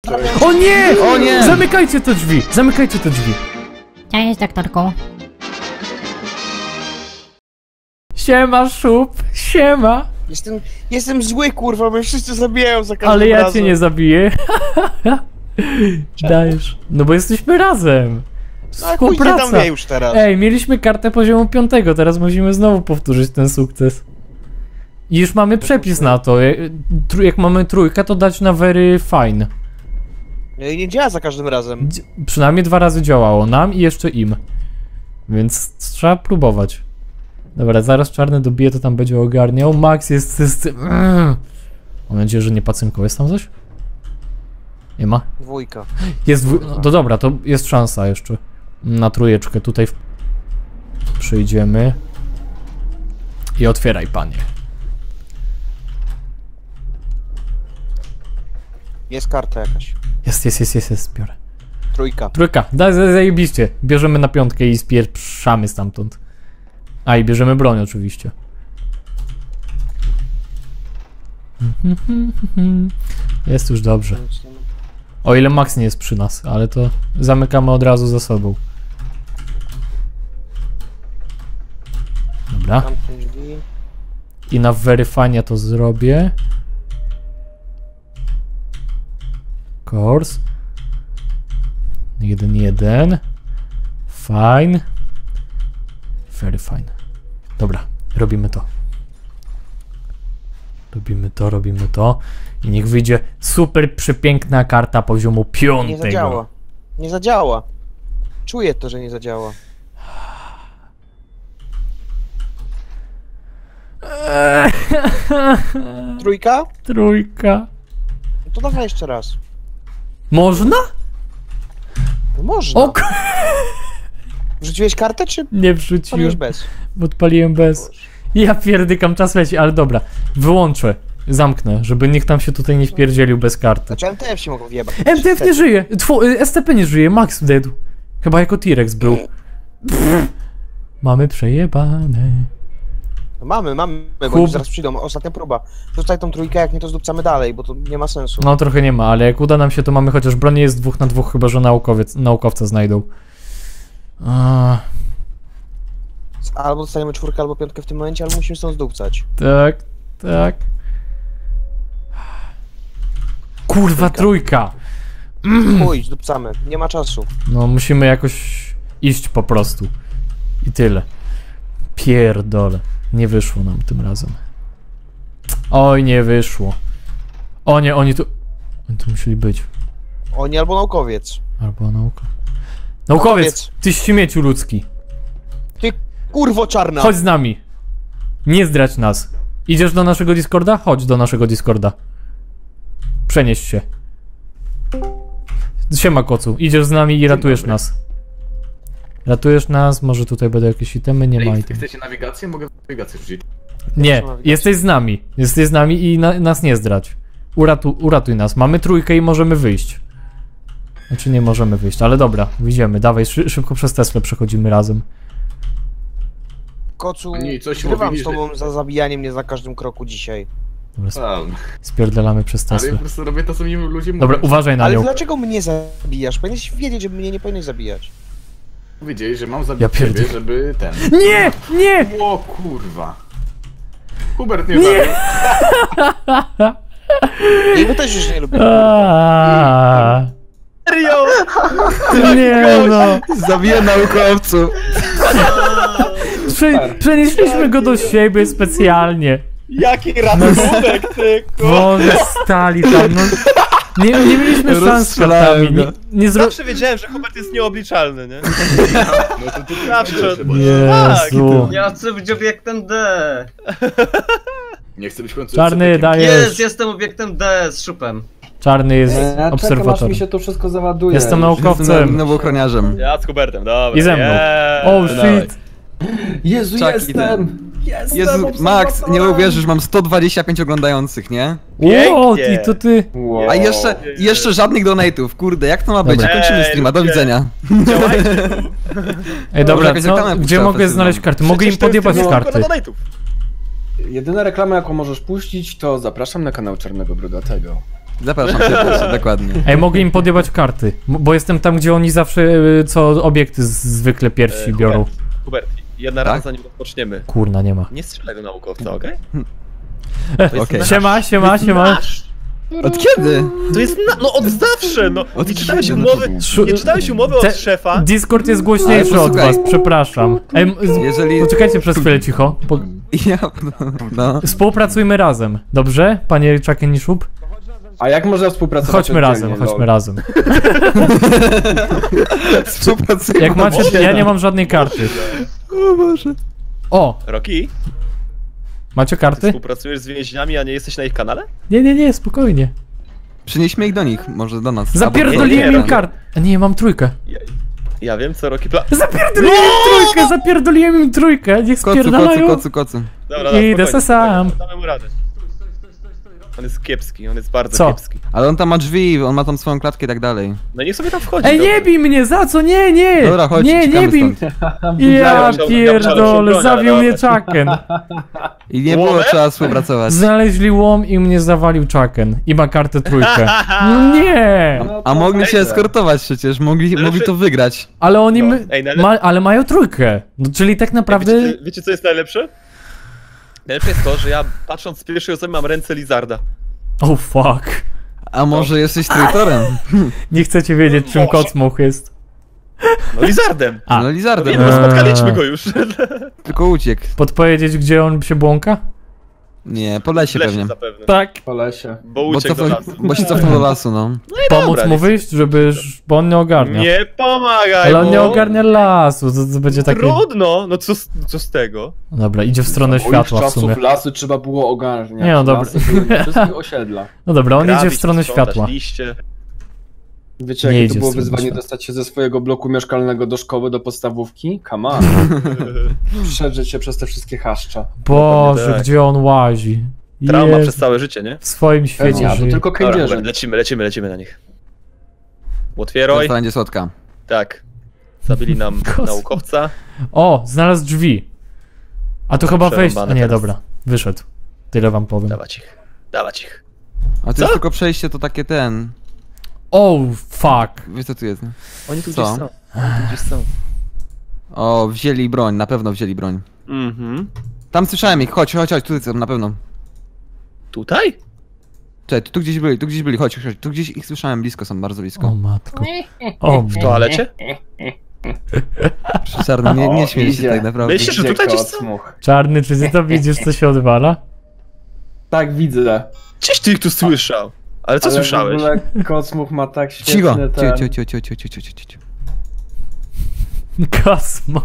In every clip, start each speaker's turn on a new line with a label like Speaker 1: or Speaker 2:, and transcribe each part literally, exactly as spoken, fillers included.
Speaker 1: O nie!
Speaker 2: O nie!
Speaker 1: Zamykajcie te drzwi! Zamykajcie te drzwi!
Speaker 3: Cześć, doktorku.
Speaker 1: Siema, Szup! Siema!
Speaker 4: Jestem, jestem zły, kurwa, bo mnie wszyscy zabijają za każdym
Speaker 1: Ale ja
Speaker 4: razem.
Speaker 1: cię nie zabiję. Dajesz. No bo jesteśmy razem.
Speaker 4: No, pójdzie tam
Speaker 1: Współpraca.
Speaker 4: mnie już teraz.
Speaker 1: Ej, mieliśmy kartę poziomu piątego, teraz musimy znowu powtórzyć ten sukces. I już mamy przepis na to. Jak, jak mamy trójkę, to dać na very fine.
Speaker 4: No i nie działa za każdym razem.
Speaker 1: Dzi- Przynajmniej dwa razy działało. Nam i jeszcze im. Więc trzeba próbować. Dobra, zaraz czarny dobije, to tam będzie ogarniał. Max jest... jest mm. Mam nadzieję, że nie pacynkował. Jest tam coś? Nie ma?
Speaker 4: Dwójka.
Speaker 1: Jest dwu... No to dobra, to jest szansa jeszcze. Na trójeczkę tutaj w... przyjdziemy. I otwieraj, panie.
Speaker 4: Jest karta jakaś.
Speaker 1: Jest, jest, jest, jest, jest, biorę.
Speaker 4: Trójka.
Speaker 1: Trójka, da, za- zajebiście. Bierzemy na piątkę i spieprzamy stamtąd. A i bierzemy broń oczywiście. Jest już dobrze. O ile Max nie jest przy nas, ale to zamykamy od razu za sobą. Dobra.
Speaker 4: Tamte drzwi.
Speaker 1: I na weryfania to zrobię. Course. Jeden, jeden. Fine. Very fine. Dobra, robimy to. Robimy to, robimy to. I niech wyjdzie super przepiękna karta poziomu piątego.
Speaker 4: Nie zadziała. Nie zadziała. Czuję to, że nie zadziała. Trójka?
Speaker 1: Trójka.
Speaker 4: No to dawaj jeszcze raz.
Speaker 1: Można?
Speaker 4: No można.
Speaker 1: O, k-
Speaker 4: Wrzuciłeś kartę, czy
Speaker 1: nie
Speaker 4: paliłeś
Speaker 1: wrzuciłem.
Speaker 4: bez?
Speaker 1: Odpaliłem bez. Ja pierdykam, czas leci, ale dobra. Wyłączę. Zamknę, żeby nikt tam się tutaj nie wpierdzielił bez karty.
Speaker 4: Znaczy M T F się mogą wjebać.
Speaker 1: M T F nie żyje! Two, y, S T P nie żyje, Max dead. Chyba jako T-Rex był. Pff. Mamy przejebane.
Speaker 4: No mamy, mamy, bo
Speaker 1: Hub.
Speaker 4: już zaraz przyjdą. Ostatnia próba. Rzucaj tą trójkę, jak nie to zdupcamy dalej, bo to nie ma sensu.
Speaker 1: No trochę nie ma, ale jak uda nam się, to mamy chociaż broni jest dwóch na dwóch, chyba że naukowiec, naukowca znajdą. A,
Speaker 4: Albo dostaniemy czwórkę, albo piątkę w tym momencie, albo musimy stąd zdupcać.
Speaker 1: tak, tak. Kurwa, trójka!
Speaker 4: Chuj, zdupcamy. Nie ma czasu.
Speaker 1: No musimy jakoś iść po prostu. I tyle. Pierdole. Nie wyszło nam tym razem. Oj, nie wyszło. O nie, oni tu... Oni tu musieli być.
Speaker 4: Oni albo naukowiec.
Speaker 1: Albo nauka. Naukowiec! Ty śmieciu ludzki.
Speaker 4: Ty kurwo czarna!
Speaker 1: Chodź z nami. Nie zdrać nas. Idziesz do naszego Discorda? Chodź do naszego Discorda. Przenieś się. Siema kocu. Idziesz z nami i ratujesz nas. Ratujesz nas, może tutaj będą jakieś itemy, nie ma
Speaker 2: Ej,
Speaker 1: item.
Speaker 2: chcecie nawigację? Mogę nawigację rzucić.
Speaker 1: Nie, jesteś z nami. Jesteś z nami i na, nas nie zdrać. Uratu, uratuj nas. Mamy trójkę i możemy wyjść. Znaczy nie możemy wyjść, ale dobra, wyjdziemy. Dawaj, szy, szybko przez Teslę przechodzimy razem.
Speaker 4: Kocu,
Speaker 2: Nie, coś
Speaker 4: grywam
Speaker 2: mówili,
Speaker 4: z tobą za zabijanie mnie za każdym kroku dzisiaj.
Speaker 1: Dobra, sp
Speaker 2: A,
Speaker 1: spierdalamy przez
Speaker 2: ale ja
Speaker 1: Teslę.
Speaker 2: po prostu robię to, co mi ludzie mówią.
Speaker 1: Dobra, uważaj na
Speaker 4: Ale
Speaker 1: nią.
Speaker 4: dlaczego mnie zabijasz? Powinieneś wiedzieć, że mnie nie powinieneś zabijać.
Speaker 2: Wiedzieli, że mam zabić
Speaker 1: Ja
Speaker 2: ciebie,
Speaker 1: pierdolę.
Speaker 2: żeby ten...
Speaker 1: Nie! Nie!
Speaker 2: O kurwa. Hubert nie,
Speaker 1: Nie!
Speaker 2: zabił.
Speaker 4: I my też już nie lubimy.
Speaker 1: Aaaa.
Speaker 4: Serio?
Speaker 1: Nie no!
Speaker 5: Zabiję naukowców.
Speaker 1: Prze przenieśliśmy go do siebie specjalnie.
Speaker 4: Jaki ratunek, ty
Speaker 1: Boże, stali tam, no. Nie, nie mieliśmy szans z
Speaker 5: Rozstrzelałem
Speaker 1: kartami. Nie,
Speaker 5: go.
Speaker 1: nie zro...
Speaker 6: Zawsze wiedziałem, że Hubert jest nieobliczalny, nie?
Speaker 2: No to ty
Speaker 6: Zawsze.
Speaker 1: Jezu.
Speaker 7: Ja chcę być obiektem D.
Speaker 2: Nie chcę być w końcu...
Speaker 1: Czarny,
Speaker 7: Jest,
Speaker 1: dajesz.
Speaker 7: jestem obiektem D z szupem.
Speaker 1: Czarny jest
Speaker 5: Ja czekam, aż
Speaker 1: obserwatorem.
Speaker 5: mi się to wszystko załaduje.
Speaker 1: Jestem naukowcem.
Speaker 5: Jestem nowochroniarzem.
Speaker 6: Ja z Hubertem, dobra.
Speaker 1: I ze mną.
Speaker 6: Yeah.
Speaker 1: Oh
Speaker 5: Dawaj.
Speaker 1: shit.
Speaker 5: Jezu,
Speaker 4: Czak,
Speaker 5: jestem! Jestem
Speaker 4: Jezu,
Speaker 5: Max, nie uwierzysz, mam sto dwadzieścia pięć oglądających, nie?
Speaker 1: Ło,
Speaker 6: Pięknie.
Speaker 1: i to ty.
Speaker 5: A jeszcze, jeszcze żadnych donate'ów, kurde, jak to ma być?
Speaker 1: Dobra.
Speaker 5: Kończymy
Speaker 6: Ej,
Speaker 5: streama, do
Speaker 6: ludzie.
Speaker 5: widzenia.
Speaker 1: Ej, dobra,
Speaker 5: jakaś
Speaker 1: co?
Speaker 5: reklama
Speaker 1: Gdzie
Speaker 5: puszczała
Speaker 1: mogę
Speaker 5: przez
Speaker 1: znaleźć
Speaker 5: nam.
Speaker 1: karty? Mogę im
Speaker 6: Przecież to jest
Speaker 1: podjebać
Speaker 6: tylko
Speaker 1: karty.
Speaker 6: na donate'ów.
Speaker 8: Jedyna reklama, jaką możesz puścić, to zapraszam na kanał Czarnego Brudatego.
Speaker 5: Zapraszam serdecznie, dokładnie.
Speaker 1: Ej, mogę im podjebać karty, m- bo jestem tam, gdzie oni zawsze y, co obiekty z- zwykle pierwsi
Speaker 6: E,
Speaker 1: biorą.
Speaker 6: Hubert, Hubert, jedna
Speaker 5: Tak?
Speaker 6: rada zanim rozpoczniemy.
Speaker 1: Kurna, nie ma.
Speaker 6: Nie strzelaj do naukowca, okej?
Speaker 1: E,
Speaker 5: Okej.
Speaker 1: Siema, siema, siema.
Speaker 5: Od kiedy?
Speaker 6: To jest na... no od zawsze, no!
Speaker 5: Od
Speaker 6: Nie czytałeś
Speaker 5: kiedy?
Speaker 6: umowy,
Speaker 1: Szu-
Speaker 6: nie czytałeś umowy
Speaker 1: Te-
Speaker 6: od szefa?
Speaker 1: Discord jest głośniejszy
Speaker 5: Ale
Speaker 1: od
Speaker 5: posłuchaj.
Speaker 1: was, przepraszam. Ej, m- z-
Speaker 5: Jeżeli...
Speaker 1: poczekajcie przez chwilę cicho. Po-
Speaker 5: Ja... No.
Speaker 1: Współpracujmy razem, dobrze? Panie Czakeniszub?
Speaker 8: A jak można współpracować
Speaker 1: Chodźmy razem,
Speaker 8: oddzielnie,
Speaker 1: chodźmy
Speaker 8: lol?
Speaker 1: razem.
Speaker 5: Współpracujemy.
Speaker 1: Jak macie, ja nie mam żadnej karty.
Speaker 5: O Boże.
Speaker 1: O,
Speaker 6: Roki,
Speaker 1: macie
Speaker 6: ty
Speaker 1: karty?
Speaker 6: współpracujesz z więźniami, a nie jesteś na ich kanale?
Speaker 1: Nie, nie, nie, spokojnie.
Speaker 5: Przynieśmy ich do nich, może do nas.
Speaker 1: Zapierdoliłem
Speaker 6: nie,
Speaker 1: im
Speaker 6: nie.
Speaker 1: kartę. A nie, mam trójkę.
Speaker 6: Ja, ja wiem, co Roki pla...
Speaker 1: Zapierdoliłem im trójkę, zapierdoliłem im trójkę, niech
Speaker 5: Kocu, kocu,
Speaker 1: spierdalają.
Speaker 5: kocu, kocu.
Speaker 6: Dobra, dobra,
Speaker 1: Idę
Speaker 6: spokojnie,
Speaker 1: se sam.
Speaker 6: spokojnie, damy mu radę. On jest kiepski, on jest bardzo
Speaker 1: Co?
Speaker 6: kiepski.
Speaker 5: Ale on tam ma drzwi, on ma tam swoją klatkę i tak dalej.
Speaker 6: No niech sobie tam wchodzi.
Speaker 1: Ej, nie
Speaker 6: dobra.
Speaker 1: bij mnie, za co? Nie, nie!
Speaker 5: Dobra, chodź,
Speaker 1: nie, nie
Speaker 5: uciekamy
Speaker 1: bij.
Speaker 5: stąd.
Speaker 1: Ja
Speaker 6: Ja musiałem-
Speaker 1: pierdolę,
Speaker 6: ja
Speaker 1: zabił
Speaker 6: musiałem
Speaker 1: mnie
Speaker 6: bronić,
Speaker 1: Chaken.
Speaker 5: I nie było
Speaker 6: Łomem?
Speaker 5: trzeba współpracować.
Speaker 1: Znaleźli łom i mnie zawalił Chaken. I ma kartę trójkę. No nie!
Speaker 5: A mogli się
Speaker 6: Ej,
Speaker 5: eskortować przecież, mogli, mogli to wygrać.
Speaker 1: Ale oni...
Speaker 6: No,
Speaker 1: my-
Speaker 6: ej, najlep-
Speaker 1: ma, ale mają trójkę. No, czyli tak naprawdę...
Speaker 6: Wiecie, wiecie, co jest najlepsze? Najlepsze jest to, że ja patrząc z pierwszej osoby mam ręce Lizarda.
Speaker 1: Oh fuck.
Speaker 5: A może jesteś traitorem?
Speaker 1: Nie chcecie wiedzieć, czym
Speaker 6: Może.
Speaker 1: Kocmuch jest.
Speaker 6: No Lizardem!
Speaker 1: A.
Speaker 5: No
Speaker 6: No
Speaker 5: Lizardem,
Speaker 6: nie, no
Speaker 1: Eee.
Speaker 6: spotkaliśmy go już.
Speaker 5: tylko uciekł.
Speaker 1: Podpowiedzieć, gdzie on się błąka?
Speaker 5: Nie, po
Speaker 6: W
Speaker 5: lesie
Speaker 6: lesie
Speaker 5: pewnie.
Speaker 6: zapewne.
Speaker 1: Tak.
Speaker 8: Po lesie.
Speaker 6: Bo
Speaker 5: Bo,
Speaker 6: uciekł do
Speaker 5: cofa,
Speaker 6: lasu.
Speaker 5: bo się cofnął do lasu, no.
Speaker 1: Pomóc
Speaker 6: dobra,
Speaker 1: mu
Speaker 6: nie-
Speaker 1: wyjść, żeby... Bo on nie ogarnia.
Speaker 6: Nie pomagaj
Speaker 1: Ale on
Speaker 6: mu.
Speaker 1: nie ogarnia lasu, to, to będzie takie...
Speaker 6: Trudno, no co, z- co z tego?
Speaker 1: No dobra, idzie w stronę
Speaker 8: Moich
Speaker 1: światła w
Speaker 8: czasów
Speaker 1: sumie.
Speaker 8: lasy trzeba było ogarniać.
Speaker 1: Nie, no dobra.
Speaker 8: Lasy były na wszystkich osiedla.
Speaker 1: No dobra, on idzie w
Speaker 6: Grabić,
Speaker 1: stronę
Speaker 6: sprzątać
Speaker 1: światła.
Speaker 6: liście.
Speaker 8: Wiecie,
Speaker 1: Nie
Speaker 8: jakie
Speaker 1: idzie
Speaker 8: to było
Speaker 1: w stronę
Speaker 8: wyzwanie
Speaker 1: światła.
Speaker 8: dostać się ze swojego bloku mieszkalnego do szkoły, do podstawówki? Come on. Przedrzeć się przez te wszystkie haszcza.
Speaker 1: Boże,
Speaker 6: tak.
Speaker 1: gdzie on łazi.
Speaker 6: Trauma
Speaker 1: Jezu,
Speaker 6: przez całe życie, nie?
Speaker 1: w swoim świecie
Speaker 8: Pewnie, a to
Speaker 1: żyje.
Speaker 8: tylko
Speaker 6: Dobra,
Speaker 8: kędzierze.
Speaker 6: Hubert, lecimy, lecimy, lecimy na nich. Otwieraj.
Speaker 5: To będzie słodka.
Speaker 6: Tak. Zabili nam
Speaker 1: Kosmo.
Speaker 6: naukowca.
Speaker 1: O, znalazł drzwi. A to
Speaker 6: Tak,
Speaker 1: chyba wejść... A
Speaker 6: przerąbane
Speaker 1: nie,
Speaker 6: teraz.
Speaker 1: dobra. Wyszedł. Tyle wam powiem.
Speaker 6: Dawać ich. Dawać ich.
Speaker 5: A to
Speaker 6: Co?
Speaker 5: jest tylko przejście, to takie ten...
Speaker 1: Oh, fuck.
Speaker 5: Wiesz co tu jest, nie?
Speaker 6: Oni tu
Speaker 5: Co?
Speaker 6: gdzieś są. Oni tu gdzieś są.
Speaker 5: O, wzięli broń, na pewno wzięli broń.
Speaker 6: Mhm.
Speaker 5: Tam słyszałem ich, chodź, chodź, chodź, tu są, na pewno.
Speaker 6: Tutaj?
Speaker 5: Czekaj, tu, tu gdzieś byli, tu gdzieś byli, chodź, chodź, tu gdzieś ich słyszałem, blisko są, bardzo blisko.
Speaker 1: O matko. O,
Speaker 6: W toalecie?
Speaker 5: Czarny, nie, nie
Speaker 8: O,
Speaker 5: śmiej się
Speaker 8: idzie.
Speaker 5: tak naprawdę.
Speaker 6: Myślisz, że tutaj gdzieś są?
Speaker 8: Kocmuch.
Speaker 1: Czarny, czy ty to widzisz, co się odwala?
Speaker 8: Tak, widzę.
Speaker 6: Gdzieś ty ich tu słyszał. Ale co
Speaker 8: Ale
Speaker 6: słyszałeś?
Speaker 8: w ogóle Kocmuch ma tak świetny
Speaker 5: Cicho,
Speaker 8: ten...
Speaker 5: cicho, cicho, cicho, cicho, cicho, cicho, cicho.
Speaker 1: Kosmo.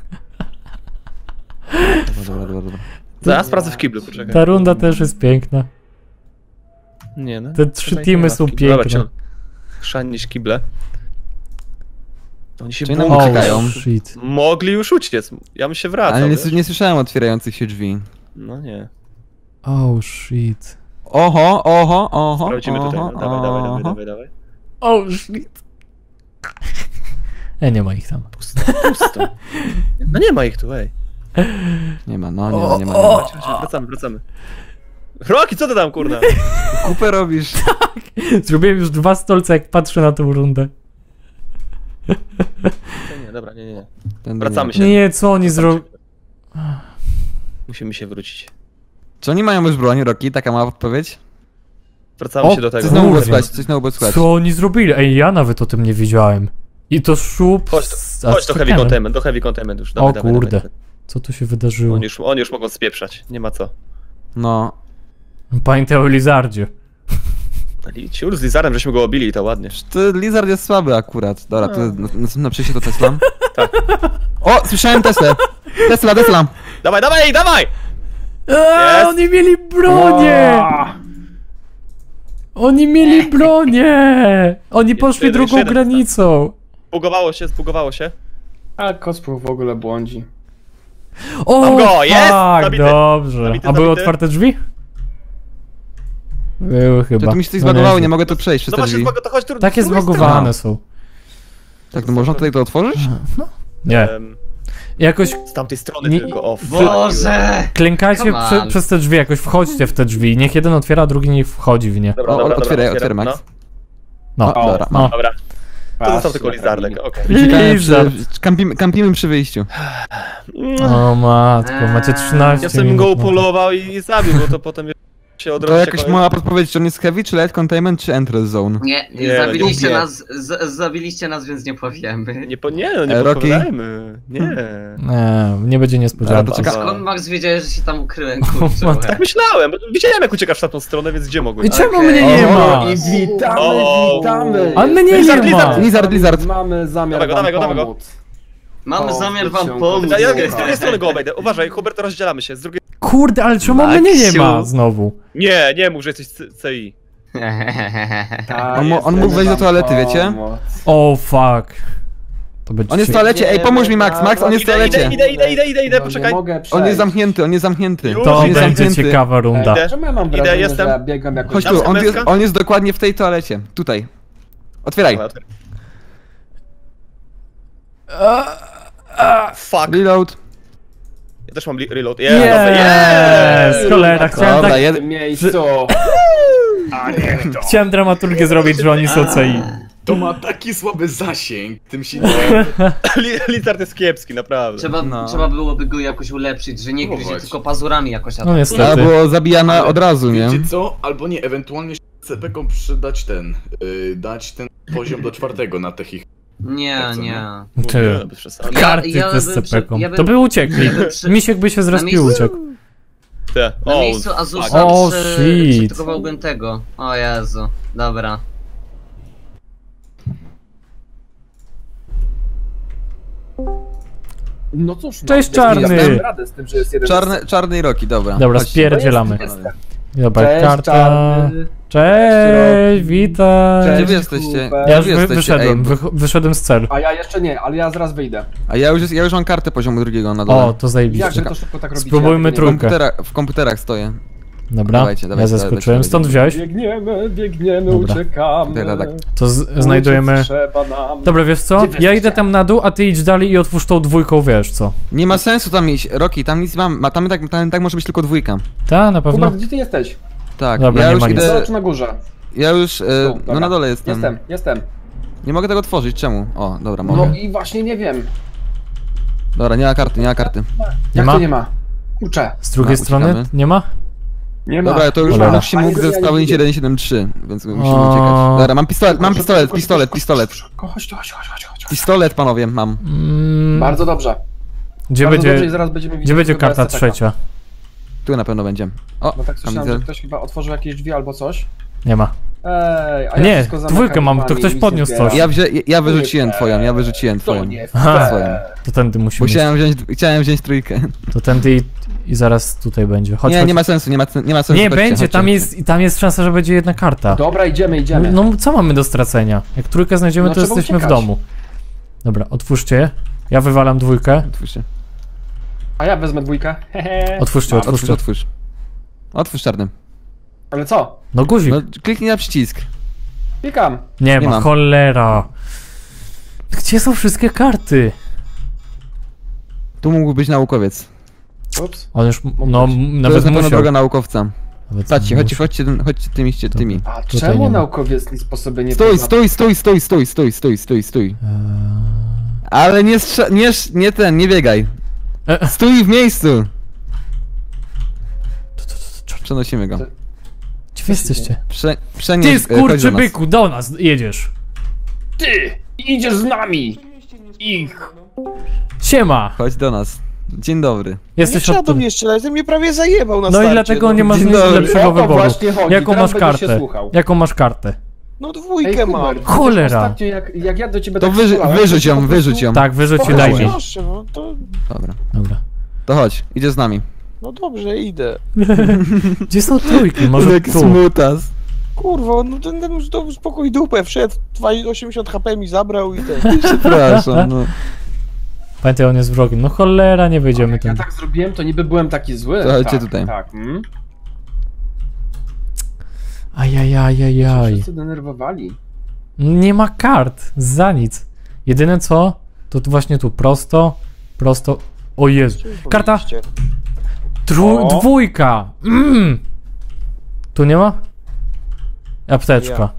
Speaker 5: Dobra, dobra, dobra, dobra.
Speaker 6: Zaraz sprawdzę w kiblu, poczekaj.
Speaker 1: Ta runda też jest piękna.
Speaker 6: Nie, no.
Speaker 1: Te trzy
Speaker 6: Tutaj
Speaker 1: teamy
Speaker 6: nie ma
Speaker 1: są
Speaker 6: w kiblu. Dobra,
Speaker 1: piękne.
Speaker 6: ciąg. Chrzan niż kible. Oni się
Speaker 5: Czyli
Speaker 6: bóją.
Speaker 5: nam
Speaker 1: Oh,
Speaker 5: uciekają.
Speaker 1: shit.
Speaker 6: Mogli już uciec. Ja bym się wracał.
Speaker 5: Ale nie,
Speaker 6: wiesz?
Speaker 5: nie słyszałem otwierających się drzwi.
Speaker 6: No nie.
Speaker 1: Oh, shit.
Speaker 5: Oho, oho, oho,
Speaker 6: Sprawdzimy tutaj. No.
Speaker 5: oho,
Speaker 6: Dawaj, dawaj, dawaj,
Speaker 5: oho.
Speaker 6: dawaj, dawaj.
Speaker 1: Oh, shit. E, nie ma ich tam.
Speaker 6: Pusto, pusto. No nie ma ich tu, ej.
Speaker 5: Nie ma, no nie ma, nie ma, nie ma.
Speaker 6: Chodź, chodź, wracamy, wracamy. Roki, co ty tam, kurna?
Speaker 5: Kupę robisz.
Speaker 1: Zrobiłem już dwa stolce, jak patrzę na tą rundę.
Speaker 6: Nie, nie, dobra, nie, nie, nie.
Speaker 5: Ten
Speaker 6: Wracamy
Speaker 5: nie.
Speaker 6: się.
Speaker 1: Nie, co oni zrobili?
Speaker 6: Musimy się wrócić.
Speaker 5: Czy oni mają już broń, Roki? Taka mała odpowiedź?
Speaker 6: Wracamy
Speaker 1: O,
Speaker 6: się do
Speaker 5: Coś
Speaker 6: tego.
Speaker 5: znowu było
Speaker 1: Kurde.
Speaker 5: słychać, coś znowu było słychać.
Speaker 1: Co oni zrobili? Ej, ja nawet o tym nie wiedziałem. I to szup...
Speaker 6: Chodź,
Speaker 1: z-
Speaker 6: do,
Speaker 1: a
Speaker 6: chodź
Speaker 1: z
Speaker 6: do heavy
Speaker 1: Chakenem.
Speaker 6: containment, do heavy containment już.
Speaker 1: O
Speaker 6: Dawaj, dawaj,
Speaker 1: kurde.
Speaker 6: dawaj.
Speaker 1: Co tu się wydarzyło?
Speaker 6: Oni już, oni już mogą spieprzać, nie ma co.
Speaker 5: No.
Speaker 1: Pamiętaj o Lizardzie.
Speaker 6: Ali, ciur z Lizarem, żeśmy go obili, to ładnie.
Speaker 5: To Lizard jest słaby akurat. Dobra, to
Speaker 6: No.
Speaker 5: następne przejście to Tesla.
Speaker 6: Tak.
Speaker 5: O, słyszałem Teslę. Tesla, Tesla.
Speaker 6: Dawaj, dawaj, dawaj!
Speaker 1: Eee,
Speaker 6: Jest.
Speaker 1: oni mieli bronię! Oni mieli bronię! Oni poszli
Speaker 6: jeden,
Speaker 1: drugą
Speaker 6: jeden
Speaker 1: granicą.
Speaker 6: Zbugowało się, zbugowało się.
Speaker 8: A Kocmuch w ogóle błądzi.
Speaker 1: O,
Speaker 6: Mam go, jest!
Speaker 1: tak,
Speaker 6: Zabity.
Speaker 1: dobrze.
Speaker 6: Zabity,
Speaker 1: A były
Speaker 6: zabity.
Speaker 1: otwarte drzwi? Były chyba.
Speaker 5: To, to mi się coś
Speaker 1: No
Speaker 5: zbagowało,
Speaker 1: nieźle.
Speaker 5: nie mogę tu przejść przez
Speaker 6: No
Speaker 5: te
Speaker 6: właśnie,
Speaker 5: drzwi.
Speaker 6: zbago- to chodź tu.
Speaker 1: Takie
Speaker 6: z drugiej
Speaker 1: zbagowane są.
Speaker 5: Tak, no można tutaj to otworzyć?
Speaker 1: Nie.
Speaker 6: strony. Em,
Speaker 1: Jakoś
Speaker 6: Z tamtej strony
Speaker 1: Nie-
Speaker 6: tylko, o
Speaker 7: Boże!
Speaker 1: klękajcie
Speaker 7: Come
Speaker 1: prze,
Speaker 7: on.
Speaker 1: przez te drzwi, jakoś wchodźcie w te drzwi. Niech jeden otwiera, a drugi nie wchodzi w nie.
Speaker 6: Dobra,
Speaker 5: O,
Speaker 6: dobra,
Speaker 5: otwieraj,
Speaker 6: dobra,
Speaker 5: otwieraj,
Speaker 6: otwieram,
Speaker 5: Max.
Speaker 1: No,
Speaker 5: O, dobra.
Speaker 1: no.
Speaker 6: Dobra, to został tylko
Speaker 8: Patrz,
Speaker 6: lizardek, okej.
Speaker 5: Uciekamy
Speaker 1: Lizard.
Speaker 5: przy, kampimy, kampimy przy wyjściu.
Speaker 1: O matko, macie trzynaście
Speaker 6: Ja sobie bym
Speaker 1: minut.
Speaker 6: go
Speaker 1: no.
Speaker 6: upolował i zabił, bo to potem się odrodzi.
Speaker 5: To
Speaker 6: jak
Speaker 5: jakaś
Speaker 6: on-
Speaker 5: mała podpowiedź, czy on jest heavy, czy light containment, czy entrance zone?
Speaker 7: Nie,
Speaker 6: Nie,
Speaker 7: zabiliście
Speaker 2: lubię.
Speaker 7: nas, z, zabiliście nas, więc nie powiemy.
Speaker 6: Nie, po, nie, no nie
Speaker 5: E, Rocky?
Speaker 6: podpowiadajmy. Nie.
Speaker 1: Nie, nie będzie niespodzianki.
Speaker 5: Dobra, to czeka-
Speaker 7: Skąd Max wiedziałeś, że się tam ukryłem, kurczę?
Speaker 6: Tak myślałem, bo widziałem jak uciekasz w tamtą stronę, więc gdzie mogłem?
Speaker 1: I czemu
Speaker 7: Okej.
Speaker 1: mnie nie ma?
Speaker 8: O, i witamy,
Speaker 6: O.
Speaker 8: witamy!
Speaker 1: A mnie nie
Speaker 6: Lizard,
Speaker 1: ma!
Speaker 6: lizard.
Speaker 5: Lizard, lizard.
Speaker 8: Mamy zamiar
Speaker 6: Dawaj go,
Speaker 8: wam
Speaker 6: dawaj go, dawaj go.
Speaker 8: pomóc.
Speaker 7: Mamy
Speaker 8: O,
Speaker 7: zamiar wam
Speaker 8: wyciągnę.
Speaker 7: pomóc.
Speaker 6: Ja, ja z drugiej strony go obejdę. Uważaj, Hubert, rozdzielamy się. Z drugiej...
Speaker 1: Kurde, ale czemu mnie nie ma
Speaker 7: Maksiu.
Speaker 1: znowu?
Speaker 6: Nie, nie mów, że jesteś C- CI.
Speaker 8: Tak,
Speaker 5: On mo- on mógł wejść do toalety, wiecie?
Speaker 1: O fuck. To będzie
Speaker 5: On jest w
Speaker 1: się-
Speaker 5: toalecie, ej, pomóż mi Max, Max, on jest w
Speaker 6: Idę, idę,
Speaker 5: toalecie.
Speaker 6: idę, idę, idę, idę, idę,
Speaker 8: No,
Speaker 6: poczekaj.
Speaker 8: nie mogę przejść.
Speaker 5: On jest zamknięty, on jest zamknięty.
Speaker 6: Już.
Speaker 1: To
Speaker 5: On jest
Speaker 1: będzie
Speaker 5: zamknięty.
Speaker 1: ciekawa runda.
Speaker 6: Idę.
Speaker 8: Czemu ja mam
Speaker 6: Idę,
Speaker 8: wrażenie,
Speaker 6: jestem.
Speaker 8: że ja biegam jakoś...
Speaker 5: Chodź
Speaker 6: Dam
Speaker 5: tu, on jest,
Speaker 6: semestka?
Speaker 5: on jest dokładnie w tej toalecie. Tutaj. Otwieraj.
Speaker 6: Fuck.
Speaker 5: Reload.
Speaker 6: Ja też mam li- reload. Yeah, dobra,
Speaker 1: Yes!
Speaker 6: yeah!
Speaker 1: Cholera, chciałem
Speaker 5: Dobra,
Speaker 1: tak...
Speaker 5: jed-
Speaker 8: W tym miejscu. A nie to.
Speaker 1: Chciałem dramaturgię zrobić, że oni są C I.
Speaker 2: To ma taki słaby zasięg, tym się nie...
Speaker 6: Li- Lizard jest kiepski, naprawdę.
Speaker 7: Trzeba,
Speaker 5: No.
Speaker 7: trzeba byłoby go jakoś ulepszyć, że nie gryzie,
Speaker 2: Próbować.
Speaker 7: tylko pazurami jakoś
Speaker 1: No
Speaker 7: atakuje.
Speaker 1: niestety.
Speaker 5: Trzeba było zabijana
Speaker 2: Ale
Speaker 5: od razu, nie?
Speaker 2: Wiecie co? Albo nie, ewentualnie C P kom przydać ten, yy, dać ten poziom do czwartego na tych ich...
Speaker 7: Nie,
Speaker 2: Tak, co,
Speaker 7: nie.
Speaker 1: Ty.
Speaker 6: Nie, bez przesady.
Speaker 7: Ja-
Speaker 1: Karty
Speaker 7: ja
Speaker 1: te z
Speaker 7: bym
Speaker 1: C
Speaker 7: przy-
Speaker 1: P kom.
Speaker 7: ja bym-
Speaker 1: To by uciekli.
Speaker 7: ja bym przy-
Speaker 1: Misiek by się zrespił
Speaker 7: miejscu-
Speaker 1: uciekł.
Speaker 6: Te.
Speaker 7: Na
Speaker 6: O,
Speaker 7: miejscu
Speaker 6: fuck.
Speaker 7: Azusa
Speaker 1: O,
Speaker 7: przy...
Speaker 1: shit.
Speaker 7: przytykowałbym tego. O Jezu, dobra.
Speaker 8: No cóż,
Speaker 1: Cześć,
Speaker 8: no, ja
Speaker 1: czarny.
Speaker 8: dałem radę z tym, że jest jeden
Speaker 5: Czarny, czarny i Roki, dobra.
Speaker 1: Dobra,
Speaker 5: Chodźcie.
Speaker 1: spierdzielamy.
Speaker 8: Jestem.
Speaker 1: Dobra,
Speaker 8: Cześć,
Speaker 1: karta.
Speaker 8: czarny.
Speaker 1: Cześć, witaj.
Speaker 5: Gdzie
Speaker 8: Cześć,
Speaker 5: wy jesteście?
Speaker 8: Hubert.
Speaker 1: Ja już
Speaker 5: Wy
Speaker 1: wy,
Speaker 5: jesteście,
Speaker 1: wyszedłem,
Speaker 5: ej,
Speaker 1: wych- wyszedłem z celu.
Speaker 8: A ja jeszcze nie, ale ja zaraz wyjdę.
Speaker 5: A ja już, jest, ja już mam kartę poziomu drugiego na dole.
Speaker 1: O, to zajebiście.
Speaker 8: Jak wy to szybko tak robicie?
Speaker 1: Spróbujmy
Speaker 8: Ja tego
Speaker 5: w,
Speaker 8: nie
Speaker 1: trójkę.
Speaker 5: komputerach, w komputerach stoję.
Speaker 1: Dobra,
Speaker 5: Dawajcie,
Speaker 1: ja
Speaker 5: dawajcie,
Speaker 1: zaskoczyłem.
Speaker 5: dawajcie,
Speaker 1: Stąd wziąłeś?
Speaker 8: Biegniemy, biegniemy,
Speaker 1: Dobra.
Speaker 8: uciekamy.
Speaker 5: Tak, tak.
Speaker 1: To z- znajdujemy...
Speaker 8: Uciec trzeba nam.
Speaker 1: Dobra, wiesz co?
Speaker 8: Gdzie wy
Speaker 1: Ja idę
Speaker 8: jesteście?
Speaker 1: tam na dół, a ty idź dalej i otwórz tą dwójką, wiesz co?
Speaker 5: Nie ma sensu tam iść, Roki, tam nic mam, ma, tam, tak, tam tak może być tylko dwójka.
Speaker 1: Ta, na pewno.
Speaker 8: Hubert, gdzie ty jesteś?
Speaker 5: Tak,
Speaker 1: Dobra,
Speaker 5: ja
Speaker 1: nie
Speaker 5: już
Speaker 1: ma nic.
Speaker 5: idę,
Speaker 8: Zobacz na górze.
Speaker 5: ja już, e,
Speaker 8: Tu,
Speaker 5: no
Speaker 8: dobra.
Speaker 5: na dole jestem.
Speaker 8: Jestem, jestem.
Speaker 5: Nie mogę tego otworzyć, czemu? O, dobra, mogę.
Speaker 8: No i właśnie nie wiem.
Speaker 5: Dobra, nie ma karty, nie ma karty.
Speaker 8: Jak
Speaker 1: ma?
Speaker 8: to nie ma? Kurczę.
Speaker 1: Z drugiej
Speaker 5: No,
Speaker 1: strony
Speaker 5: uciekamy.
Speaker 1: nie ma?
Speaker 8: Nie ma.
Speaker 5: Dobra, to już
Speaker 1: Cholera.
Speaker 5: już się mógł
Speaker 8: Fajnie, że ja
Speaker 5: zestawić
Speaker 8: nie widzę.
Speaker 5: jeden siedem trzy, więc musimy
Speaker 1: O.
Speaker 5: uciekać. Dobra, mam pistolet, mam
Speaker 8: Szybko,
Speaker 5: pistolet,
Speaker 8: szybko,
Speaker 5: pistolet,
Speaker 8: szybko,
Speaker 5: pistolet.
Speaker 8: szybko, szybko. Chodź tu, chodź, chodź, chodź, chodź.
Speaker 5: Pistolet, panowie, mam.
Speaker 1: Mm,
Speaker 8: Bardzo dobrze.
Speaker 1: gdzie
Speaker 8: Bardzo dobrze i
Speaker 1: będzie,
Speaker 8: zaraz będziemy widzieć
Speaker 1: gdzie będzie
Speaker 8: tego
Speaker 1: karta
Speaker 8: S C P.
Speaker 1: trzecia?
Speaker 5: Tu na pewno będzie. O,
Speaker 8: No tak słyszałem,
Speaker 5: kamizel.
Speaker 8: że ktoś chyba otworzył jakieś drzwi albo coś.
Speaker 1: Nie ma.
Speaker 8: Ej, a ja
Speaker 1: Nie,
Speaker 8: wszystko zamykam
Speaker 1: dwójkę mam, to
Speaker 8: drzwiami,
Speaker 1: ktoś
Speaker 8: nic
Speaker 1: podniósł
Speaker 8: nie
Speaker 1: coś.
Speaker 8: zbieram.
Speaker 5: Ja, wzię, ja wyrzuciłem twoją, ja wyrzuciłem
Speaker 8: To
Speaker 5: twoją.
Speaker 8: nie
Speaker 1: Aha.
Speaker 8: fair.
Speaker 1: To tędy musimy iść.
Speaker 5: Musiałem wziąć, chciałem wziąć trójkę.
Speaker 1: To tędy i, i zaraz tutaj będzie. Chodź,
Speaker 5: Nie,
Speaker 1: chodź.
Speaker 5: nie ma sensu, nie ma, nie ma sensu.
Speaker 1: Nie,
Speaker 5: chodźcie,
Speaker 1: będzie,
Speaker 5: chodźcie.
Speaker 1: tam jest, tam jest szansa, że będzie jedna karta.
Speaker 8: Dobra, idziemy, idziemy.
Speaker 1: No, no co mamy do stracenia? Jak trójkę znajdziemy,
Speaker 8: No,
Speaker 1: to
Speaker 8: trzeba
Speaker 1: jesteśmy w
Speaker 8: uciekać.
Speaker 1: domu. Dobra, otwórzcie je. Ja wywalam dwójkę.
Speaker 5: Otwórz się.
Speaker 8: A ja wezmę dwójkę. Hehe.
Speaker 1: Otwórzcie,
Speaker 5: Otwórz,
Speaker 1: otwórzcie.
Speaker 5: otwórz. Otwórz czarny.
Speaker 8: Ale co?
Speaker 1: No guzik.
Speaker 5: No, kliknij na przycisk.
Speaker 8: Klikam.
Speaker 1: Nie,
Speaker 5: nie
Speaker 1: ma,
Speaker 5: mam.
Speaker 1: cholera. Gdzie są wszystkie karty?
Speaker 5: Tu mógł być naukowiec.
Speaker 8: Ups.
Speaker 1: On już, no,
Speaker 5: To
Speaker 1: nawet
Speaker 5: jest na pewno
Speaker 1: musiał.
Speaker 5: droga naukowca.
Speaker 1: Nawet
Speaker 5: Patrzcie, chodźcie,
Speaker 1: musiał.
Speaker 5: chodźcie, chodźcie tymi, ście- tymi.
Speaker 8: A
Speaker 1: Tutaj
Speaker 8: czemu
Speaker 1: nie ma.
Speaker 8: naukowiec nic po sobie nie
Speaker 5: Stój,
Speaker 8: pozna?
Speaker 5: stój, stój, stój, stój, stój, stój, stój, stój.
Speaker 1: Eee,
Speaker 5: Ale nie strze- nie, sz- nie ten, nie biegaj.
Speaker 1: E.
Speaker 5: Stój w miejscu. Przenosimy go.
Speaker 1: Gdzie wy jesteście?
Speaker 5: Prze,
Speaker 1: Ty
Speaker 5: przenieś, e, chodź do nas.
Speaker 1: skurczybyku, do nas jedziesz.
Speaker 8: Ty! Idziesz z nami! Ich!
Speaker 1: Siema.
Speaker 5: Chodź do nas. Dzień dobry.
Speaker 4: Nie
Speaker 1: Jesteś
Speaker 4: trzeba
Speaker 1: od...
Speaker 4: do mnie strzelać, ten mnie prawie zajebał na
Speaker 1: No i
Speaker 4: starcie,
Speaker 1: dlatego nie masz
Speaker 5: Dzień
Speaker 1: nic
Speaker 5: dobry.
Speaker 1: lepszego
Speaker 8: O to
Speaker 1: wyboru.
Speaker 8: właśnie chodzi,
Speaker 1: Jaką
Speaker 8: teraz
Speaker 1: masz
Speaker 8: będę się
Speaker 1: kartę?
Speaker 8: słuchał.
Speaker 1: Jaką masz kartę?
Speaker 4: No
Speaker 8: Ej,
Speaker 4: dwójkę mam.
Speaker 8: Hubert,
Speaker 1: Cholera.
Speaker 8: Ostatnio jak, jak ja do ciebie
Speaker 5: To
Speaker 8: tak
Speaker 5: wyrzu-
Speaker 8: strzelałem,
Speaker 5: wyrzuć
Speaker 8: to
Speaker 5: ją,
Speaker 8: po prostu-
Speaker 5: wyrzuć ją.
Speaker 1: Tak, wyrzuć i
Speaker 8: Spokojnie.
Speaker 1: daj mi.
Speaker 4: Proszę, no to...
Speaker 5: Dobra.
Speaker 1: Dobra.
Speaker 5: To chodź, idzie z nami.
Speaker 4: No dobrze, idę.
Speaker 1: Gdzie są trójki? Może
Speaker 5: Jaki
Speaker 1: tu.
Speaker 5: smutas.
Speaker 4: Kurwa, no ten, ten już do spokój dupę wszedł, osiemdziesiąt H P mi zabrał i ten...
Speaker 5: Przepraszam, no.
Speaker 1: Pamiętaj, on jest wrogiem. No cholera, nie wyjdziemy
Speaker 8: Jak ja
Speaker 1: tam.
Speaker 8: tak zrobiłem, to niby byłem taki zły.
Speaker 5: To chodźcie
Speaker 8: tak,
Speaker 5: tutaj.
Speaker 8: Tak, mm.
Speaker 1: Ajajajajaj.
Speaker 8: Wszyscy denerwowali.
Speaker 1: Nie ma kart. Za nic. Jedyne co, to tu właśnie tu prosto Prosto. O Jezu.
Speaker 4: Co
Speaker 1: Karta.
Speaker 4: powiedzieliście?
Speaker 1: Tru...
Speaker 8: O.
Speaker 1: Dwójka! Mm. Tu nie ma? Apteczka.
Speaker 4: Ja.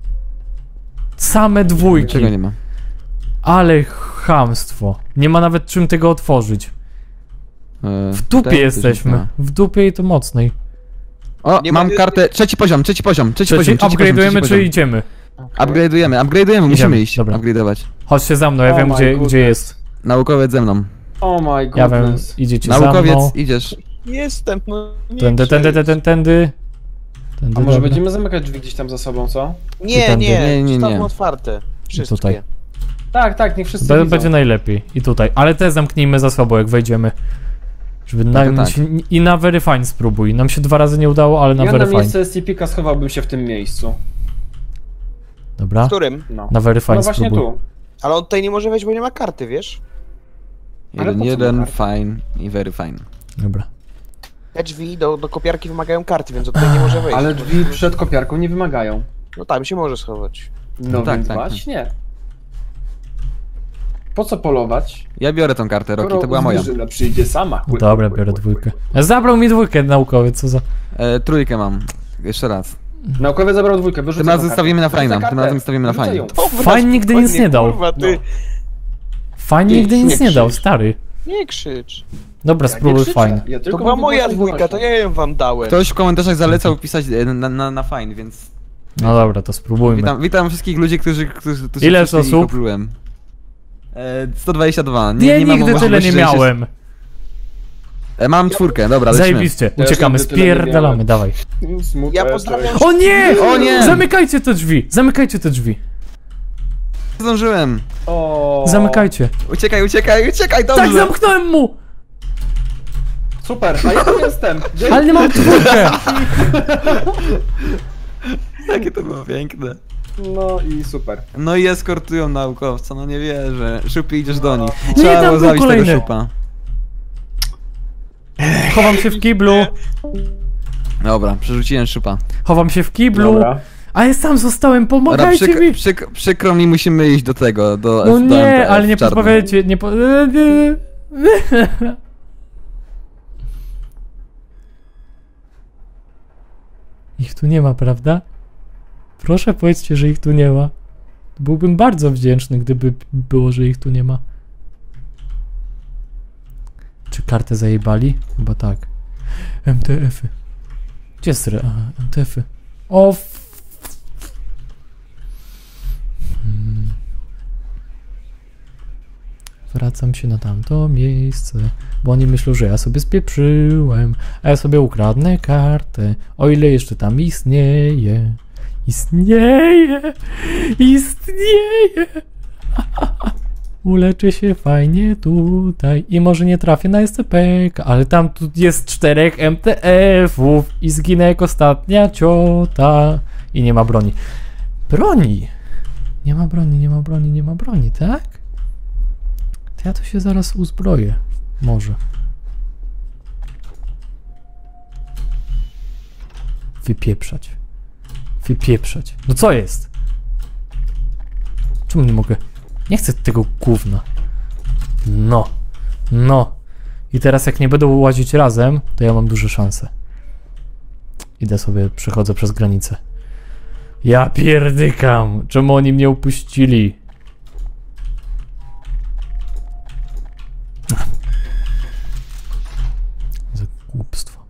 Speaker 1: Same dwójki.
Speaker 5: Czego nie ma?
Speaker 1: Ale chamstwo. Nie ma nawet czym tego otworzyć.
Speaker 5: E,
Speaker 1: W dupie
Speaker 5: tutaj coś
Speaker 1: jesteśmy.
Speaker 5: nie ma.
Speaker 1: W dupie i to mocnej.
Speaker 5: O,
Speaker 4: Nie
Speaker 5: mam
Speaker 4: ma-
Speaker 5: kartę, trzeci poziom, trzeci poziom, trzeci
Speaker 1: Czy
Speaker 5: poziom, trzeci poziom,
Speaker 1: upgrade'ujemy,
Speaker 5: trzeci
Speaker 1: czy
Speaker 5: poziom.
Speaker 1: idziemy?
Speaker 5: Upgrade'ujemy, upgrade'ujemy, musimy
Speaker 1: Idziemy,
Speaker 5: iść,
Speaker 1: dobra.
Speaker 5: upgrade'ować.
Speaker 1: Chodźcie za mną, ja
Speaker 8: Oh
Speaker 1: wiem
Speaker 8: my
Speaker 1: gdzie,
Speaker 8: goodness.
Speaker 1: gdzie jest.
Speaker 5: Naukowiec ze mną.
Speaker 8: Oh my
Speaker 1: Ja wiem,
Speaker 8: goodness.
Speaker 1: idziecie
Speaker 5: Naukowiec,
Speaker 1: za mną.
Speaker 5: idziesz.
Speaker 4: Jestem, no nie
Speaker 1: Tędy, tędy, tędy, tędy, tędy. Tędy,
Speaker 8: A może
Speaker 1: dobra.
Speaker 8: będziemy zamykać drzwi gdzieś tam za sobą, co?
Speaker 4: Nie,
Speaker 1: Tędy.
Speaker 4: nie,
Speaker 5: Nie, nie, nie.
Speaker 4: zostawmy otwarte. Wszystkie.
Speaker 1: Tutaj.
Speaker 8: Tak, tak, niech wszyscy
Speaker 1: Be-
Speaker 8: widzą.
Speaker 1: Będzie najlepiej. I tutaj. Ale te zamknijmy za sobą, jak wejdziemy. Żeby na,
Speaker 5: to tak.
Speaker 1: się, I na Very Fine spróbuj. Nam się dwa razy nie udało, ale na
Speaker 8: Ja
Speaker 1: Very
Speaker 8: na
Speaker 1: Fine.
Speaker 8: miejsce S C P-ka schowałbym się w tym miejscu.
Speaker 1: Dobra?
Speaker 4: W którym?
Speaker 8: No.
Speaker 1: Na Very Fine
Speaker 8: No właśnie
Speaker 1: spróbuj.
Speaker 8: tu.
Speaker 4: Ale on tutaj nie może wejść, bo nie ma karty, wiesz?
Speaker 8: Ale
Speaker 5: Jeden,
Speaker 8: po co
Speaker 5: jeden,
Speaker 8: ma
Speaker 5: fine i very fine.
Speaker 1: Dobra.
Speaker 4: Te drzwi do, do kopiarki wymagają karty, więc on tutaj nie może wejść.
Speaker 8: Ale drzwi przed kopiarką nie wymagają.
Speaker 4: No tam się może schować.
Speaker 8: No,
Speaker 5: No tak,
Speaker 8: więc
Speaker 5: tak,
Speaker 8: właśnie. Po co polować?
Speaker 5: Ja biorę tą kartę, Roki,
Speaker 8: Skoro
Speaker 5: to była moja.
Speaker 8: zwierzyna przyjdzie sama. Łyk,
Speaker 1: Dobra,
Speaker 8: łyk,
Speaker 1: biorę
Speaker 8: łyk,
Speaker 1: dwójkę.
Speaker 8: łyk.
Speaker 1: Zabrał mi dwójkę naukowiec, co za...
Speaker 5: E, trójkę mam. Jeszcze raz.
Speaker 8: Naukowiec zabrał dwójkę, wyrzucę
Speaker 5: Tym
Speaker 8: tą
Speaker 5: razem
Speaker 8: kartę.
Speaker 5: stawimy na
Speaker 8: Wyrzucę
Speaker 5: fajna, tym
Speaker 8: kartę.
Speaker 5: razem stawimy na
Speaker 8: Wyrzucę
Speaker 5: fajna.
Speaker 8: ją.
Speaker 4: Dobra,
Speaker 1: Fajnie nigdy nic
Speaker 4: spokojnie,
Speaker 1: nie dał.
Speaker 4: Kurwa, ty.
Speaker 8: No.
Speaker 1: Fajnie
Speaker 8: Nie,
Speaker 1: nigdy nic
Speaker 8: nie
Speaker 1: nie dał,
Speaker 8: krzycz.
Speaker 1: stary.
Speaker 4: Nie krzycz.
Speaker 1: Dobra,
Speaker 8: Ja nie
Speaker 1: spróbuj
Speaker 8: krzyczę,
Speaker 1: fajnie.
Speaker 8: ja
Speaker 4: To
Speaker 8: tylko
Speaker 4: była
Speaker 8: mówię
Speaker 4: moja
Speaker 8: o
Speaker 4: dwójka, to ja ją wam dałem.
Speaker 5: Ktoś w komentarzach zalecał pisać e, na, na, na fine, więc
Speaker 1: No dobra, to spróbujmy.
Speaker 5: witam, witam wszystkich ludzi, którzy, którzy, którzy
Speaker 1: Ile
Speaker 5: przyszli i
Speaker 1: osób?
Speaker 5: koplułem. E, sto dwadzieścia dwa. Nie,
Speaker 1: Nie,
Speaker 5: nie mam
Speaker 1: nigdy tyle
Speaker 5: możliwości,
Speaker 1: nie
Speaker 5: że jeszcze-
Speaker 1: miałem.
Speaker 5: E, mam czwórkę, dobra, lecimy.
Speaker 1: Zajebiście,
Speaker 8: Ja
Speaker 1: uciekamy,
Speaker 8: nigdy tyle nie
Speaker 1: spierdalamy,
Speaker 8: miałem.
Speaker 1: dawaj.
Speaker 8: Smutne
Speaker 4: Ja
Speaker 8: to
Speaker 4: pozdrawiam
Speaker 8: jest.
Speaker 1: O nie!
Speaker 5: O nie!
Speaker 1: Zamykajcie te drzwi, zamykajcie te drzwi.
Speaker 5: Zdążyłem.
Speaker 8: O,
Speaker 1: Zamykajcie.
Speaker 5: Uciekaj, uciekaj, uciekaj, dobrze.
Speaker 1: Tak, zamknąłem mu!
Speaker 8: Super, a ja tu jestem. Gdzie-
Speaker 1: Ale nie mam dwójkę.
Speaker 5: Jakie to było piękne.
Speaker 8: No i super.
Speaker 5: No i eskortują naukowca, no nie wierzę. Szupie, idziesz do nich.
Speaker 1: Nie,
Speaker 5: Trzeba
Speaker 1: tam
Speaker 5: było
Speaker 1: był
Speaker 5: zabić
Speaker 1: kolejny.
Speaker 5: tego szupa.
Speaker 1: Chowam się w kiblu.
Speaker 5: Dobra, przerzuciłem szupa.
Speaker 1: Chowam się w kiblu.
Speaker 8: Dobra.
Speaker 1: A ja sam zostałem,
Speaker 5: Dobra,
Speaker 1: pomagajcie
Speaker 5: przyk
Speaker 1: mi.
Speaker 5: przyk przykro mi, musimy iść do tego, do
Speaker 1: No
Speaker 5: do
Speaker 1: nie,
Speaker 5: M T F
Speaker 1: ale nie
Speaker 5: w czarnym.
Speaker 1: podpowiadajcie, nie po... Ich tu nie ma, prawda? Proszę powiedzcie, że ich tu nie ma. Byłbym bardzo wdzięczny, gdyby było, że ich tu nie ma. Czy kartę zajebali? Chyba tak. M T F-y. Gdzie jest... re- Aha, M T F-y. O f... Hmm. Wracam się na tamto miejsce, bo oni myślą, że ja sobie spieprzyłem, a ja sobie ukradnę kartę, o ile jeszcze tam istnieje. Istnieje! Istnieje! Uleczę się fajnie tutaj i może nie trafię na S C P, ale tam tu jest czterech M T F-ów i zginę jak ostatnia ciota i nie ma broni. Broni! Nie ma broni, nie ma broni, nie ma broni, tak? To ja to się zaraz uzbroję. Może. Wypieprzać. Wypieprzać. No co jest? Czemu nie mogę? Nie chcę tego gówna. No. No. I teraz jak nie będą łazić razem, to ja mam duże szanse. Idę sobie, przechodzę przez granicę. Ja pierdykam. Czemu oni mnie upuścili? Za głupstwo.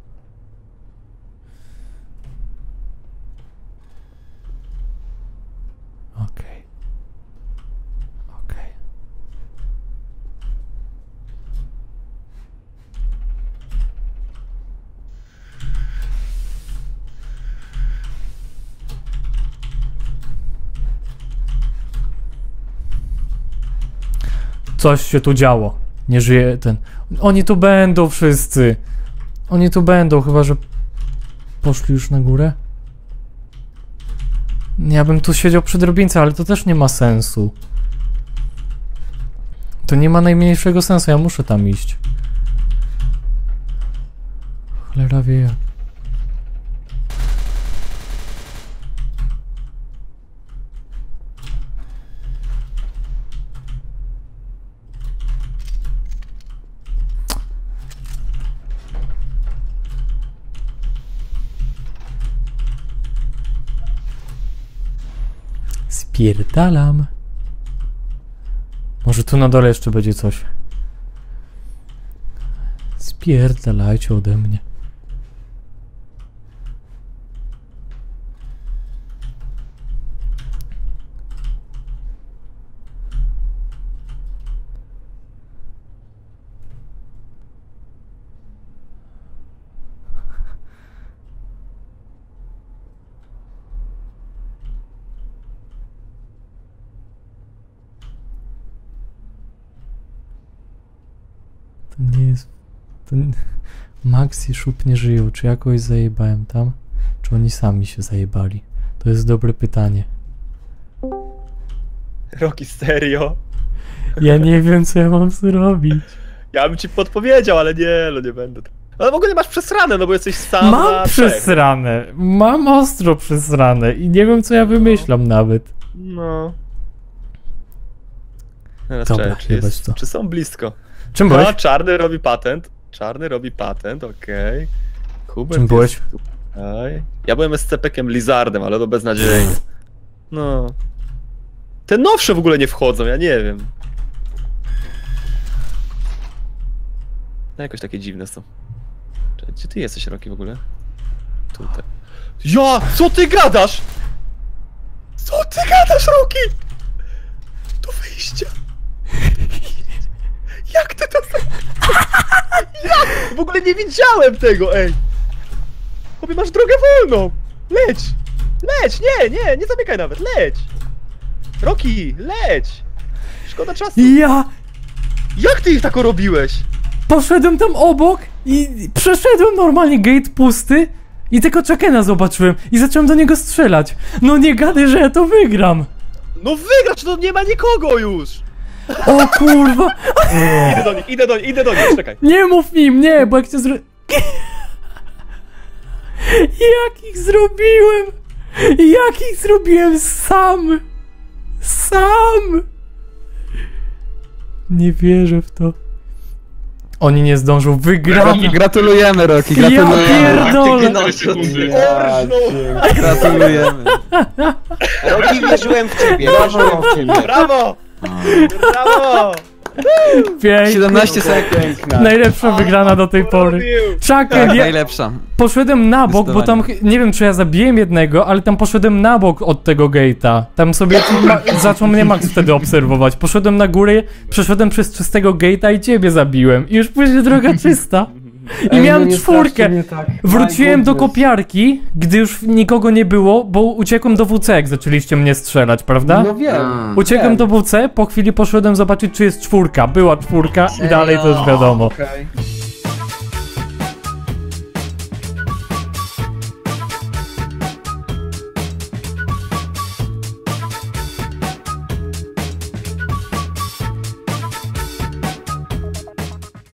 Speaker 1: Okej. Okej. Coś się tu działo. Nie żyje ten... Oni tu będą wszyscy. Oni tu będą, chyba że poszli już na górę. Ja bym tu siedział przy drobince, ale to też nie ma sensu. To nie ma najmniejszego sensu, ja muszę tam iść. Cholera wie jak. Spierdalam. Może tu na dole jeszcze będzie coś. Spierdalajcie ode mnie. To nie jest... To nie... Max i Szup nie żyją. Czy ja kogoś zajebałem tam? Czy oni sami się zajebali? To jest dobre pytanie.
Speaker 6: Roki, serio?
Speaker 1: Ja nie wiem, co ja mam zrobić.
Speaker 6: Ja bym ci podpowiedział, ale nie, no nie będę. Ale w ogóle masz przesrane, no bo jesteś sam na
Speaker 1: Mam
Speaker 6: trzech.
Speaker 1: przesrane. Mam ostro przesrane i nie wiem, co ja wymyślam nawet.
Speaker 6: No. Teraz
Speaker 1: Dobra,
Speaker 6: czekaj, czy,
Speaker 1: jebać
Speaker 6: jest,
Speaker 1: to.
Speaker 6: czy są blisko?
Speaker 1: Czym
Speaker 6: No,
Speaker 1: byłeś?
Speaker 6: czarny robi patent. Czarny robi patent, okej. Hubert
Speaker 1: Czym byłeś?
Speaker 6: jest tutaj. Ja byłem S C P-kiem Lizardem, ale to beznadziejnie. No. Te nowsze w ogóle nie wchodzą, ja nie wiem. No jakoś takie dziwne są. Czekaj, gdzie ty jesteś, Roki, w ogóle? Tutaj. Ja! Co ty gadasz? Co ty gadasz, Roki? Do wyjścia. Jak ty to... Jak? W ogóle nie widziałem tego, ej! Chłopie, masz drogę wolną! Leć! Leć! Nie, nie, nie zamykaj nawet, leć! Roki, leć! Szkoda czasu.
Speaker 1: Ja
Speaker 6: Jak ty ich tak robiłeś?
Speaker 1: poszedłem tam obok i przeszedłem normalnie gate pusty i tylko Chakena zobaczyłem i zacząłem do niego strzelać. No nie gadaj, że ja to wygram.
Speaker 6: No wygrać, to nie ma nikogo już!
Speaker 1: O kurwa.
Speaker 6: Idę do nich, idę do nich, idę do nich, czekaj.
Speaker 1: Nie mów mi, nie, bo jak cię zro... Jak ich zrobiłem? Jak ich zrobiłem sam? Sam! Nie wierzę w to. Oni nie zdążą wygrać.
Speaker 5: Roki, gratulujemy, Roki,
Speaker 1: Ja
Speaker 5: gratulujemy.
Speaker 1: pierdolę.
Speaker 2: Sekundy.
Speaker 6: Orżnął!
Speaker 5: Gratulujemy.
Speaker 4: Roki, wierzyłem w ciebie, wierzyłem w ciebie.
Speaker 6: Brawo! Brawo!
Speaker 1: Pięknie.
Speaker 5: siedemnaście sekund.
Speaker 8: Piękna.
Speaker 1: Najlepsza wygrana do tej pory. Chucken, ja
Speaker 5: Najlepsza.
Speaker 1: poszedłem na bok, bo tam, nie wiem czy ja zabiłem jednego, ale tam poszedłem na bok od tego gate'a. Tam sobie ma, zaczął mnie Max wtedy obserwować. Poszedłem na górę, przeszedłem przez czystego gate'a i ciebie zabiłem. I już później droga czysta. I
Speaker 8: Ej, no
Speaker 1: miałem
Speaker 8: nie
Speaker 1: czwórkę.
Speaker 8: straszcie mnie tak.
Speaker 1: Wróciłem
Speaker 8: My
Speaker 1: do
Speaker 8: goodness.
Speaker 1: kopiarki, gdy już nikogo nie było, bo uciekłem do W C, jak zaczęliście mnie strzelać, prawda?
Speaker 8: No wiem.
Speaker 1: Uciekłem
Speaker 8: wiem.
Speaker 1: do W C, po chwili poszedłem zobaczyć, czy jest czwórka. Była czwórka i dalej to już wiadomo.
Speaker 8: Okej.